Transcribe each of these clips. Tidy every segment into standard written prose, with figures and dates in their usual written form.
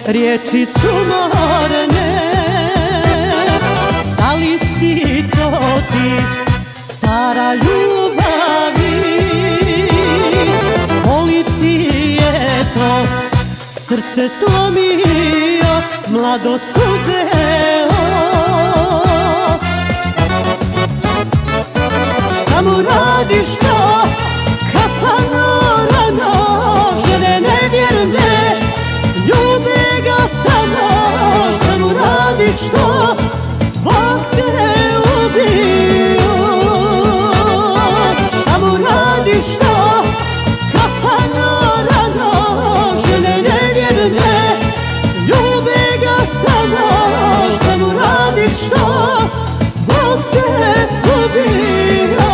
riječi sumorne. Da li si to ti, stara ljubavi? Koli ti je to srce slomio, mladost uzeo? Šta mu radiš to, kapano rano? Žene nevjerne, ljube ga samo. Šta mu radiš to, Bog te ubio? Šta mu radiš to, kapano rano? Žene nevjerne, ljube ga samo. Šta mu radiš to, Bog te ubio?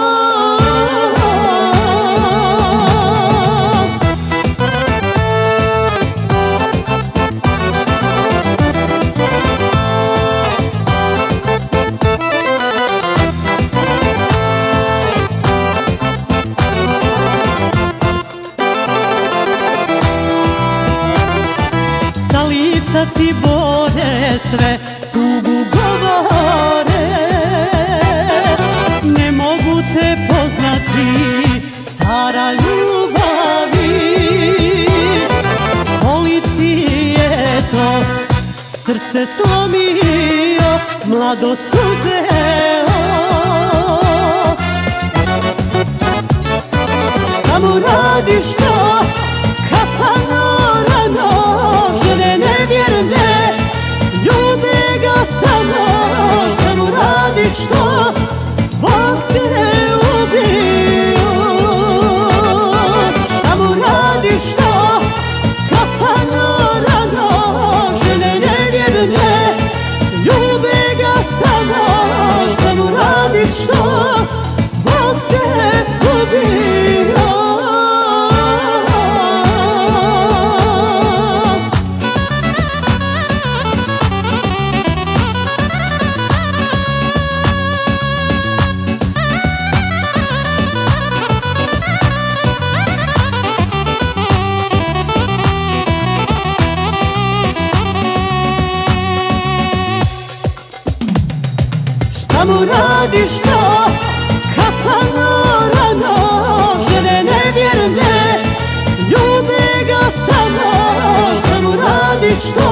Ti bore sve, tugu govore. Ne mogu te poznati, stara ljubavi. Koli ti je to srce slomio, mladost uzeo? Šta mu radiš to, kapano rano? Žene nevjerne, ljube ga samo. Šta mu radiš to, Bog te ubio? Šta mu radiš to, kapano rano? Žene nevjerne, ljube ga samo. Šta mu radiš to, Bog te ubio? Šta mu radiš to, kapano rano? Žene nevjerne, ljube ga samo. Šta mu radiš to,